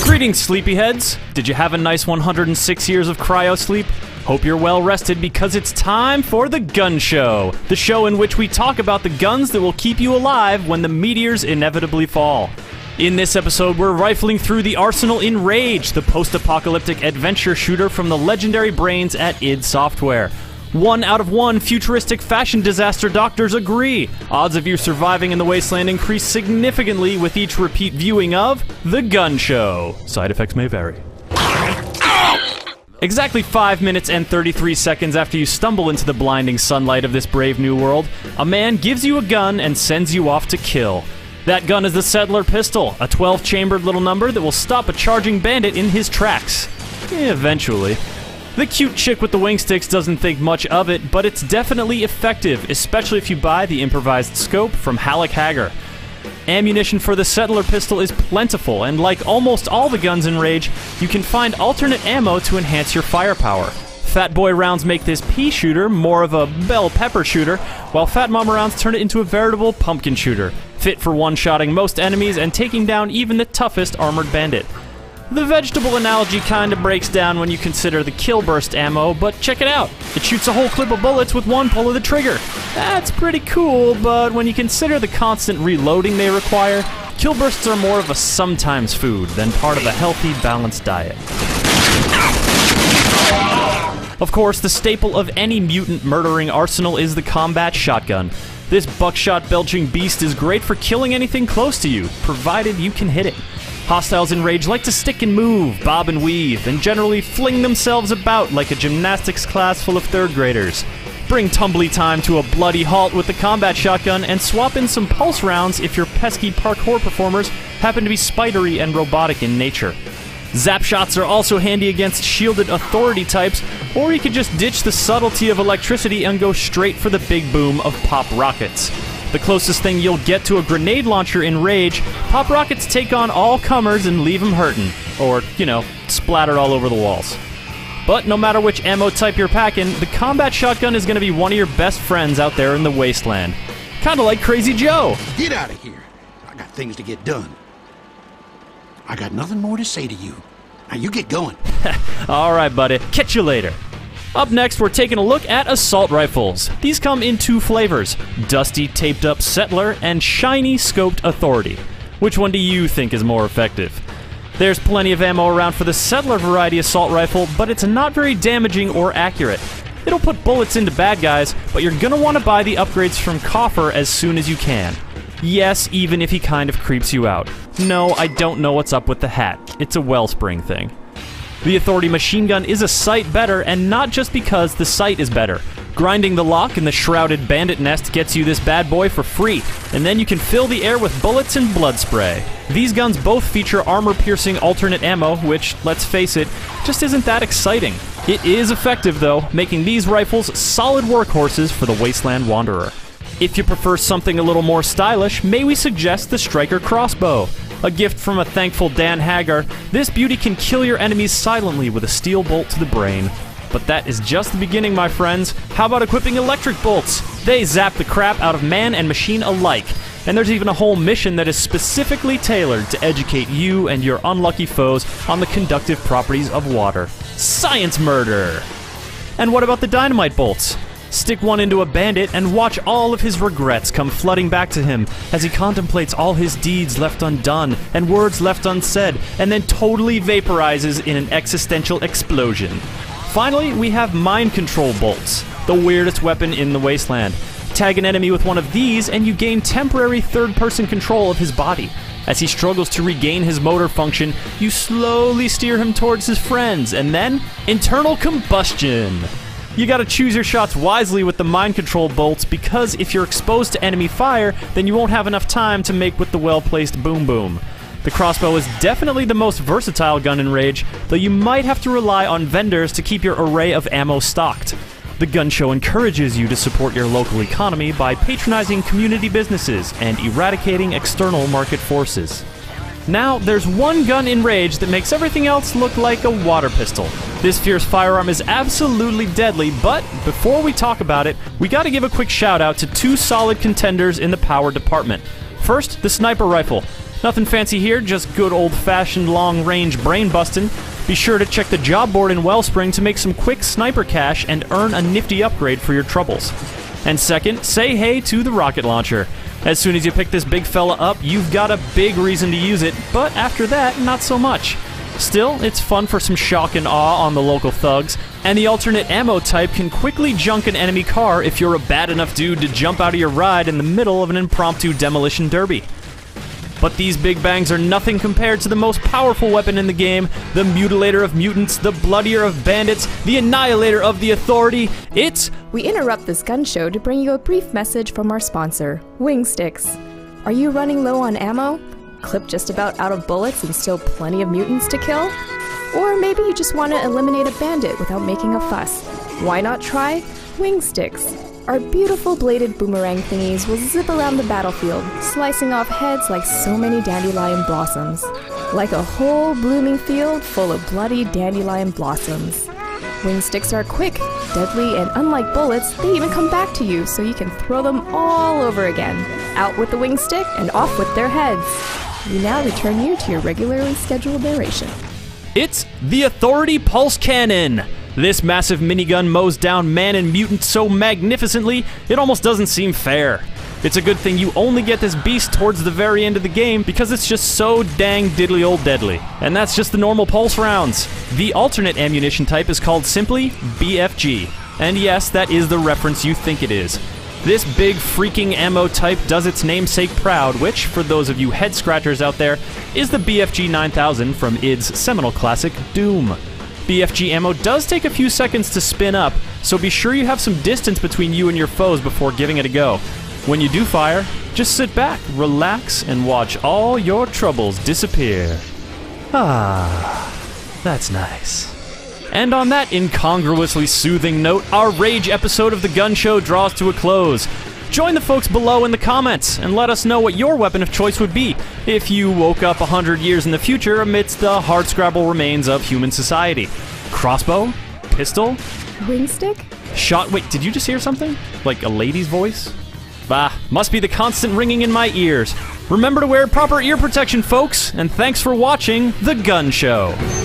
Greetings, sleepyheads! Did you have a nice 106 years of cryo sleep? Hope you're well rested because it's time for The Gun Show, the show in which we talk about the guns that will keep you alive when the meteors inevitably fall. In this episode, we're rifling through the arsenal in Rage, the post-apocalyptic adventure shooter from the legendary brains at id Software. 1 out of 1 futuristic fashion disaster doctors agree. Odds of you surviving in the wasteland increase significantly with each repeat viewing of The Gun Show. Side effects may vary. Exactly 5 minutes and 33 seconds after you stumble into the blinding sunlight of this brave new world, a man gives you a gun and sends you off to kill. That gun is the Settler Pistol, a 12-chambered little number that will stop a charging bandit in his tracks. Eventually. The cute chick with the wing sticks doesn't think much of it, but it's definitely effective, especially if you buy the improvised scope from Halleck Hager. Ammunition for the Settler Pistol is plentiful, and like almost all the guns in Rage, you can find alternate ammo to enhance your firepower. Fat Boy rounds make this pea shooter more of a bell pepper shooter, while Fat Mama rounds turn it into a veritable pumpkin shooter, fit for one-shotting most enemies and taking down even the toughest armored bandit. The vegetable analogy kinda breaks down when you consider the kill burst ammo, but check it out. It shoots a whole clip of bullets with one pull of the trigger. That's pretty cool, but when you consider the constant reloading they require, kill bursts are more of a sometimes food than part of a healthy, balanced diet. Of course, the staple of any mutant murdering arsenal is the combat shotgun. This buckshot-belching beast is great for killing anything close to you, provided you can hit it. Hostiles in Rage like to stick and move, bob and weave, and generally fling themselves about like a gymnastics class full of third graders. Bring tumbly time to a bloody halt with the combat shotgun and swap in some pulse rounds if your pesky parkour performers happen to be spidery and robotic in nature. Zap shots are also handy against shielded authority types, or you could just ditch the subtlety of electricity and go straight for the big boom of pop rockets. The closest thing you'll get to a grenade launcher in Rage, pop rockets take on all comers and leave them hurting. Or, splattered all over the walls. But no matter which ammo type you're packing, the combat shotgun is going to be one of your best friends out there in the wasteland. Kinda like Crazy Joe. Get out of here. I got things to get done. I got nothing more to say to you. Now you get going. Alright, buddy. Catch you later. Up next, we're taking a look at assault rifles. These come in 2 flavors, dusty taped up Settler and shiny scoped Authority. Which one do you think is more effective? There's plenty of ammo around for the Settler variety assault rifle, but it's not very damaging or accurate. It'll put bullets into bad guys, but you're gonna want to buy the upgrades from Coffer as soon as you can. Yes, even if he kind of creeps you out. No, I don't know what's up with the hat. It's a Wellspring thing. The Authority machine gun is a sight better, and not just because the sight is better. Grinding the lock in the shrouded bandit nest gets you this bad boy for free, and then you can fill the air with bullets and blood spray. These guns both feature armor-piercing alternate ammo, which, let's face it, just isn't that exciting. It is effective, though, making these rifles solid workhorses for the Wasteland Wanderer. If you prefer something a little more stylish, may we suggest the Striker Crossbow. A gift from a thankful Dan Hagar, this beauty can kill your enemies silently with a steel bolt to the brain. But that is just the beginning, my friends. How about equipping electric bolts? They zap the crap out of man and machine alike. And there's even a whole mission that is specifically tailored to educate you and your unlucky foes on the conductive properties of water. Science murder! And what about the dynamite bolts? Stick one into a bandit and watch all of his regrets come flooding back to him as he contemplates all his deeds left undone and words left unsaid, and then totally vaporizes in an existential explosion. Finally, we have mind control bolts, the weirdest weapon in the wasteland. Tag an enemy with one of these and you gain temporary third-person control of his body. As he struggles to regain his motor function, you slowly steer him towards his friends, and then internal combustion. You gotta choose your shots wisely with the mind control bolts, because if you're exposed to enemy fire, then you won't have enough time to make with the well-placed boom boom. The crossbow is definitely the most versatile gun in Rage, though you might have to rely on vendors to keep your array of ammo stocked. The Gun Show encourages you to support your local economy by patronizing community businesses and eradicating external market forces. Now, there's one gun in Rage that makes everything else look like a water pistol. This fierce firearm is absolutely deadly, but before we talk about it, we gotta give a quick shout out to 2 solid contenders in the power department. First, the sniper rifle. Nothing fancy here, just good old-fashioned long-range brain bustin'. Be sure to check the job board in Wellspring to make some quick sniper cash and earn a nifty upgrade for your troubles. And second, say hey to the rocket launcher. As soon as you pick this big fella up, you've got a big reason to use it, but after that, not so much. Still, it's fun for some shock and awe on the local thugs, and the alternate ammo type can quickly junk an enemy car if you're a bad enough dude to jump out of your ride in the middle of an impromptu demolition derby. But these big bangs are nothing compared to the most powerful weapon in the game, the mutilator of mutants, the bloodier of bandits, the annihilator of the authority. We interrupt this gun show to bring you a brief message from our sponsor, Wingsticks. Are you running low on ammo? Clip just about out of bullets and still plenty of mutants to kill? Or maybe you just want to eliminate a bandit without making a fuss. Why not try Wingsticks? Our beautiful bladed boomerang thingies will zip around the battlefield, slicing off heads like so many dandelion blossoms. Like a whole blooming field full of bloody dandelion blossoms. Wingsticks are quick, deadly, and unlike bullets, they even come back to you so you can throw them all over again. Out with the wingstick and off with their heads. We now return you to your regularly scheduled narration. It's the Authority Pulse Cannon! This massive minigun mows down man and mutant so magnificently, it almost doesn't seem fair. It's a good thing you only get this beast towards the very end of the game because it's just so dang diddly old deadly. And that's just the normal pulse rounds. The alternate ammunition type is called simply BFG. And yes, that is the reference you think it is. This big freaking ammo type does its namesake proud, which, for those of you head-scratchers out there, is the BFG 9000 from id's seminal classic, Doom. BFG ammo does take a few seconds to spin up, so be sure you have some distance between you and your foes before giving it a go. When you do fire, just sit back, relax, and watch all your troubles disappear. Ah, that's nice. And on that incongruously soothing note, our Rage episode of The Gun Show draws to a close. Join the folks below in the comments and let us know what your weapon of choice would be if you woke up 100 years in the future amidst the hardscrabble remains of human society. Crossbow? Pistol? Wingstick? Wait, did you just hear something? Like a lady's voice? Bah, must be the constant ringing in my ears. Remember to wear proper ear protection, folks, and thanks for watching The Gun Show.